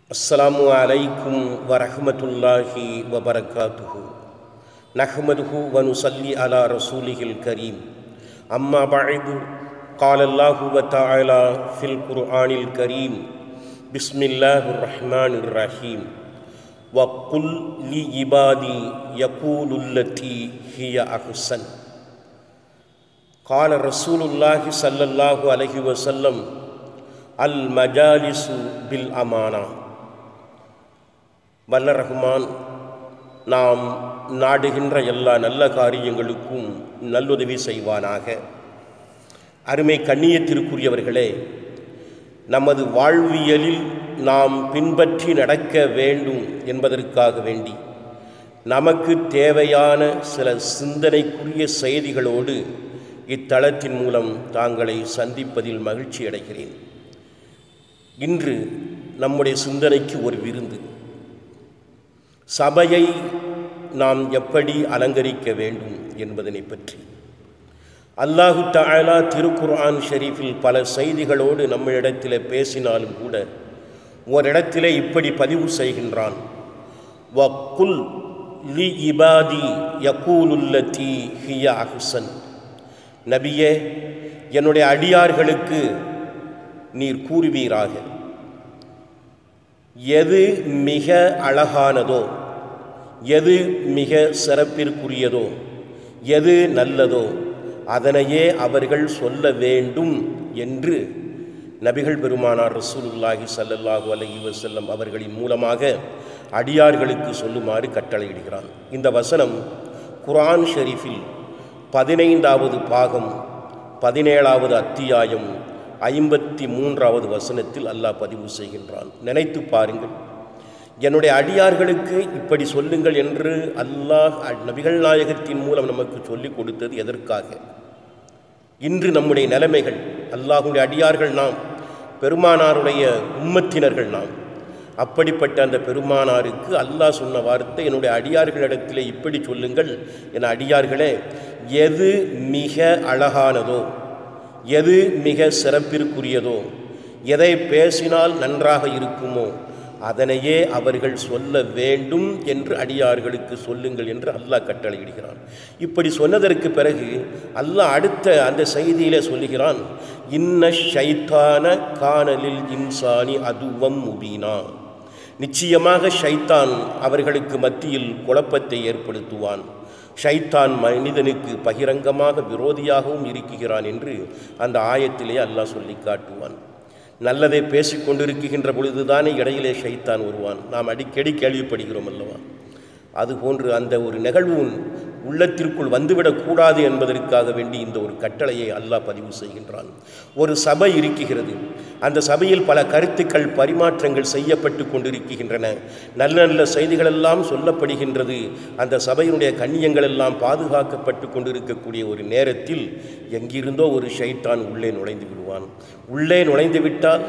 अस्सलामु अलैकुम वरहमतुल्लाहि वबरकातुहु नहमदुहु व नुसल्ली अला रसूलिहिल करीम अम्मा बअदु क़ाल अल्लाहु व तआला फ़िल क़ुरआनिल करीम बिस्मिल्लाहिर रहमानिर रहीम व क़ुल लि इबादी यक़ूलुल्लती हिय अहसन क़ाल रसूलुल्लाहि सल्लल्लाहु अलैहि वसल्लम अल मजालिसु बिल अमाना। வல்ல ரஹ்மான் நாம் நாடுகின்ற எல்லா நல்ல காரியங்களுக்கும் நல்லுதவி செய்வானாக. அருமை கண்ணியத்திற்குரியவர்களே, நமது வாழ்வியலில் நாம் பின்பற்றி நடக்க வேண்டும் என்பதற்காக வேண்டி நமக்கு தேவையான சில சிந்தனைக்குரிய செய்திகளோடு இத்தளத்தின் மூலம் தாங்களை சந்திப்பதில் மகிழ்ச்சி அடைகிறேன். இன்று நம்முடைய சிந்தனைக்கு ஒரு விருந்து. சபையை நாம் எப்படி அலங்கரிக்க வேண்டும் என்பதனை பற்றி அல்லாஹு தஆலா திருக்குர்ஆன் ஷரீஃபில் பல செய்திகளோடு நம்மிடத்தில் பேசினாலும் கூட ஓரிடத்திலே இப்படி பதிவு செய்கின்றான், வக்குல் லி இபாதி யகூலுல்லதி ஹிய அஹ்சன். நபியே, என்னுடைய அடியார்களுக்கு நீர் கூறுவீராக, எது மிக அழகானதோ, எது மிக சிறப்பிற்குரியதோ, எது நல்லதோ அதனையே அவர்கள் சொல்ல வேண்டும் என்று நபிகள் பெருமானார் ரசூலுல்லாஹி ஸல்லல்லாஹு அலைஹி வஸல்லம் அவர்களின் மூலமாக அடியார்களுக்கு சொல்லுமாறு கட்டளையிடுகிறான். இந்த வசனம் குர்ஆன் ஷரீஃபில் 15வது பாகம் 17வது அத்தியாயம் 53வது வசனத்தில் அல்லாஹ் பதிவு செய்கின்றான். நினைத்து பாருங்கள், என்னுடைய அடியார்களுக்கு இப்படி சொல்லுங்கள் என்று அல்லாஹ் நபிகள் நாயகத்தின் மூலம் நமக்கு சொல்லிக் கொடுத்தது எதற்காக? இன்று நம்முடைய நிலைமைகள், அல்லாஹுடைய அடியார்கள் நாம், பெருமானாருடைய உம்மத்தினர்கள் நாம். அப்படிப்பட்ட அந்த பெருமானாருக்கு அல்லாஹ் சொன்ன வார்த்தை, என்னுடைய அடியார்களிடத்திலே இப்படி சொல்லுங்கள், என் அடியார்களே, எது மிக அழகானதோ, எது மிக சிறப்பிற்குரியதோ, எதை பேசினால் நன்றாக இருக்குமோ அதனையே அவர்கள் சொல்ல வேண்டும் என்று அடியார்களுக்கு சொல்லுங்கள் என்று அல்லாஹ் கட்டளையிடுகிறான். இப்படி சொன்னதற்கு பிறகு அல்லாஹ் அடுத்த அந்த செய்தியிலே சொல்லுகிறான், இன்ன ஷைத்தான கானலில் இன்சானி அதுவம் முபீனா. நிச்சயமாக ஷைத்தான் அவர்களுக்கு மத்தியில் குழப்பத்தை ஏற்படுத்துவான். ஷைத்தான் மனிதனுக்கு பகிரங்கமாக விரோதியாகவும் இருக்கிறான் என்று அந்த ஆயத்திலே அல்லாஹ் சொல்லி காட்டுவான். நல்லதை பேசிக்கொண்டிருக்கின்ற பொழுதுதானே இடையிலே ஷைத்தான் வருவான். நாம் அடிக்கடி கேள்விப்படுகிறோம் அல்லவா? அதுபோன்று அந்த ஒரு நிகழ்வு உள்ளத்திற்குள் வந்துவிடக்கூடாது என்பதற்காக வேண்டி இந்த ஒரு கட்டளையை அல்லாஹ் பதிவு செய்கின்றான். ஒரு சபை இருக்கிறது, அந்த சபையில் பல கருத்துக்கள் பரிமாற்றங்கள் செய்யப்பட்டு கொண்டிருக்கின்றன, நல்ல நல்ல செய்திகளெல்லாம் சொல்லப்படுகின்றது, அந்த சபையினுடைய கண்ணியங்கள் எல்லாம் பாதுகாக்கப்பட்டு கொண்டிருக்கக்கூடிய ஒரு நேரத்தில் எங்கிருந்தோ ஒரு ஷைத்தான் உள்ளே நுழைந்து விடுவான். உள்ளே நுழைந்து விட்டால்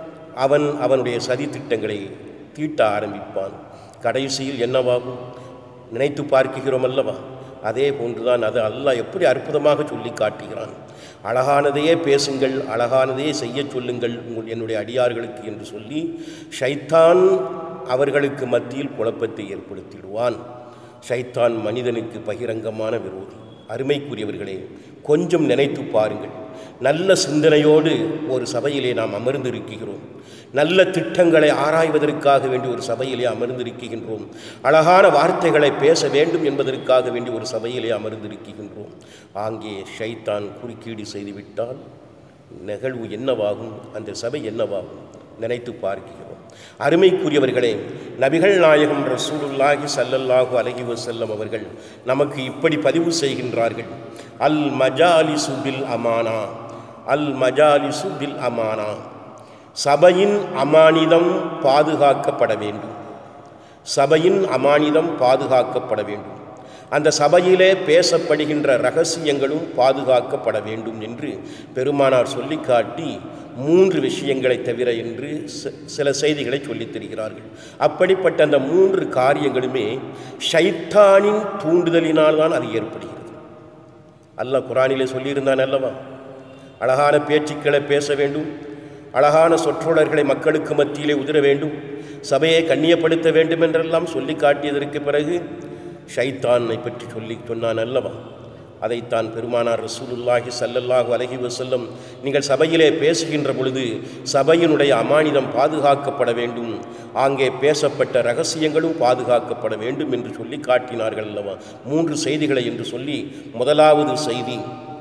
அவனுடைய சதி திட்டங்களை தீட்ட ஆரம்பிப்பான். கடைசியில் என்னவாகும் நினைத்து பார்க்கிறோம் அல்லவா? அதே போன்றுதான் அது அல்லாஹ் எப்படி அற்புதமாக சொல்லி காட்டுகிறான். அழகானதையே பேசுங்கள், அழகானதையே செய்ய சொல்லுங்கள் என்னுடைய அடியார்களுக்கு என்று சொல்லி ஷைத்தான் அவர்களுக்கு மத்தியில் குழப்பத்தை ஏற்படுத்திடுவான். ஷைத்தான் மனிதனுக்கு பகிரங்கமான விரோதி. அருமைக்குரியவர்களே, கொஞ்சம் நினைத்து பாருங்கள். நல்ல சிந்தனையோடு ஒரு சபையிலே நாம் அமர்ந்திருக்கிறோம், நல்ல திட்டங்களை ஆராய்வதற்காக வேண்டி ஒரு சபையிலே அமர்ந்திருக்கின்றோம், அழகான வார்த்தைகளை பேச வேண்டும் என்பதற்காக வேண்டி ஒரு சபையிலே அமர்ந்திருக்கின்றோம். அங்கே ஷைத்தான் குறுக்கீடு செய்துவிட்டால் நிகழ்வு என்னவாகும்? அந்த சபை என்னவாகும்? நினைத்து பார்க்கிறோம். அருமைக்குரியவர்களே, நபிகள் நாயகம் ரசூலுல்லாஹி ஸல்லல்லாஹு அலைஹி வஸல்லம் அவர்கள் நமக்கு இப்படி பதிவு செய்கின்றார்கள், அல் மஜாலிசு பில் அமானா, அல் மஜாலிசு பில் அமானா. சபையின் அமானிதம் பாதுகாக்கப்பட வேண்டும், சபையின் அமானிதம் பாதுகாக்கப்பட வேண்டும், அந்த சபையிலே பேசப்படுகின்ற இரகசியங்களும் பாதுகாக்கப்பட வேண்டும் என்று பெருமானார் சொல்லி காட்டி 3 விஷயங்களை தவிர என்று சில செய்திகளை சொல்லித் தருகிறார்கள். அப்படிப்பட்ட அந்த 3 காரியங்களுமே ஷைத்தானின் தூண்டுதலினால் தான் அது ஏற்படுகிறது. அல்லாஹ் குர்ஆனிலே சொல்லியிருந்தான் அல்லவா, அழகான பேச்சுக்களை பேச வேண்டும், அழகான சொற்றொடர்களை மக்களுக்கு மத்தியிலே உதிர வேண்டும், சபையை கண்ணியப்படுத்த வேண்டும் என்றெல்லாம் சொல்லி காட்டியதற்கு பிறகு ஷைத்தானை பற்றி சொன்னான் அல்லவா? அதைத்தான் பெருமானார் ரசூலுல்லாஹி ஸல்லல்லாஹு அலைஹி வஸல்லம் நீங்கள் சபையிலே பேசுகின்ற பொழுது சபையினுடைய அமானிதம் பாதுகாக்கப்பட வேண்டும், அங்கே பேசப்பட்ட ரகசியங்களும் பாதுகாக்கப்பட வேண்டும் என்று சொல்லி காட்டினார்கள் அல்லவா? 3 செய்திகளை என்று சொல்லி, முதலாவது செய்தி,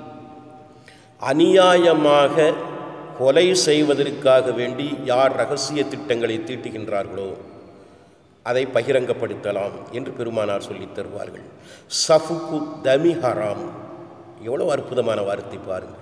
அநியாயமாக கொலை செய்வதற்காக வேண்டி யார் ரகசிய திட்டங்களை தீட்டுகின்றார்களோ அதை பகிரங்கப்படுத்தலாம் என்று பெருமானார் சொல்லித் தருவார்கள். சஃபுக்கு தமி ஹராம். எவ்வளோ அற்புதமான வார்த்தை பாருங்கள்.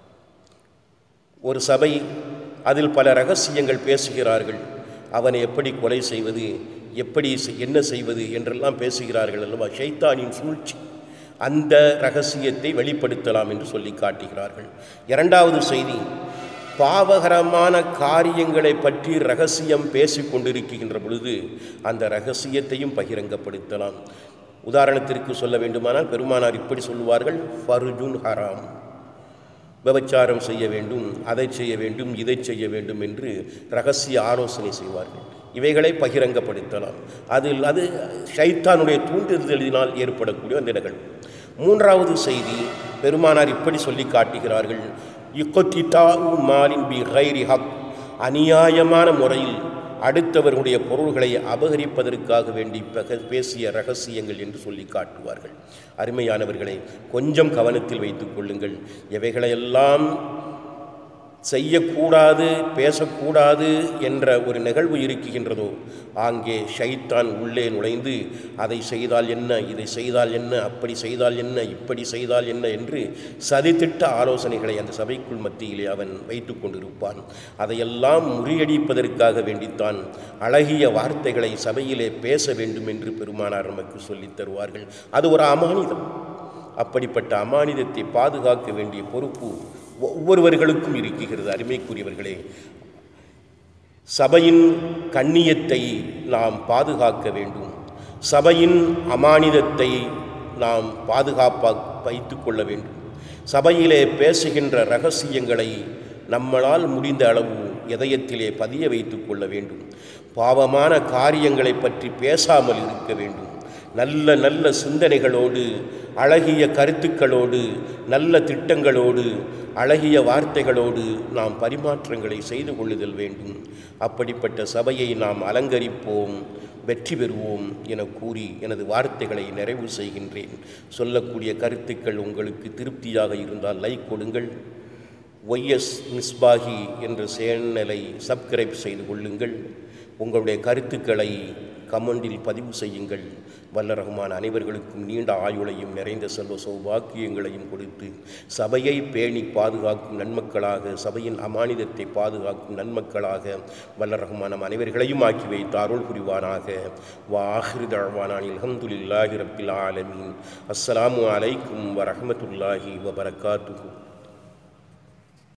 ஒரு சபை, அதில் பல ரகசியங்கள் பேசுகிறார்கள். அவனை எப்படி கொலை செய்வது, எப்படி என்ன செய்வது என்றெல்லாம் பேசுகிறார்கள் அல்லவா? ஷைத்தானின் சூழ்ச்சி. அந்த ரகசியத்தை வெளிப்படுத்தலாம் என்று சொல்லி காட்டுகிறார்கள். இரண்டாவது செய்தி, பாவகரமான காரியங்களை பற்றி ரகசியம் பேசிக் கொண்டிருக்கின்ற பொழுது அந்த ரகசியத்தையும் பகிரங்கப்படுத்தலாம். உதாரணத்திற்கு சொல்ல வேண்டுமானால் பெருமானார் இப்படி சொல்லுவார்கள், ஃபர்ஜுன் ஹராம், விபச்சாரம் செய்ய வேண்டும், அதை செய்ய வேண்டும், இதை செய்ய வேண்டும் என்று ரகசிய ஆலோசனை செய்வார்கள். இவைகளை பகிரங்கப்படுத்தலாம். அது ஷைத்தானுடைய தூண்டுதலினால் ஏற்படக்கூடிய அந்த நிகழ்வு. மூன்றாவது செய்தி, பெருமானார் இப்படி சொல்லி காட்டுகிறார்கள், இக்கொத்தித்தாஉ மாலின் பி கைரி ஹக், அநியாயமான முறையில் அடுத்தவர்களுடைய பொருள்களை அபகரிப்பதற்காக வேண்டி பேசிய ரகசியங்கள் என்று சொல்லி காட்டுவார்கள். அருமையானவர்களை, கொஞ்சம் கவனத்தில் வைத்துக் கொள்ளுங்கள். எவைகளையெல்லாம் செய்யக்கூடாது, பேசக்கூடாது என்ற ஒரு நிகழ்வு இருக்குகின்றதோ அங்கே ஷைத்தான் உள்ளே நுழைந்து அதை செய்தால் என்ன, இதை செய்தால் என்ன, அப்படி செய்தால் என்ன, இப்படி செய்தால் என்ன என்று சதித்திட்ட ஆலோசனைகளை அந்த சபைக்குள் மத்தியிலே அவன் வைத்து கொண்டிருப்பான். அதையெல்லாம் முறியடிப்பதற்காக வேண்டித்தான் அழகிய வார்த்தைகளை சபையிலே பேச வேண்டும் என்று பெருமானார் நமக்கு சொல்லித் தருவார்கள். அது ஒரு அமானிதம். அப்படிப்பட்ட அமானிதத்தை பாதுகாக்க வேண்டிய பொறுப்பு ஒவ்வொருவர்களுக்கும் இருக்கிறது. அருமைக்குரியவர்களே, சபையின் கண்ணியத்தை நாம் பாதுகாக்க வேண்டும். சபையின் அமானிதத்தை நாம் பாதுகாப்பாக வைத்து கொள்ள வேண்டும். சபையிலே பேசுகின்ற ரகசியங்களை நம்மளால் முடிந்த அளவு இதயத்திலே பதிய வைத்து கொள்ள வேண்டும். பாவமான காரியங்களை பற்றி பேசாமல் இருக்க வேண்டும். நல்ல நல்ல சிந்தனைகளோடு, அழகிய கருத்துக்களோடு, நல்ல திட்டங்களோடு, அழகிய வார்த்தைகளோடு நாம் பரிமாற்றங்களை செய்து கொள்ளுதல் வேண்டும். அப்படிப்பட்ட சபையை நாம் அலங்கரிப்போம், வெற்றி பெறுவோம் என கூறி எனது வார்த்தைகளை நிறைவு செய்கின்றேன். சொல்லக்கூடிய கருத்துக்கள் உங்களுக்கு திருப்தியாக இருந்தால் லைக் கொடுங்கள். ஒய்எஸ் மிஸ்பாகி என்ற சேனலை சப்ஸ்கிரைப் செய்து கொள்ளுங்கள். உங்களுடைய கருத்துக்களை கமெண்டில் பதிவு செய்யுங்கள். வல்ல ரஹ்மான் அனைவர்களுக்கும் நீண்ட ஆயுளையும் நிறைந்த செல்வ சௌபாக்கியங்களையும் கொடுத்து சபையை பேணி பாதுகாக்கும் நன்மக்களாக, சபையின் அமானிதத்தை பாதுகாக்கும் நன்மக்களாக வல்ல ரஹ்மான் நம் அனைவர்களையும் ஆக்கி வைத்து அருள் புரிவானாக. வாஹிரு தஅவானா அல்ஹம்துலில்லாஹி ரப்பில் ஆலமீன். அஸ்ஸலாமு அலைக்கும் வரஹ்மத்துல்லாஹி வபரகாத்துஹு.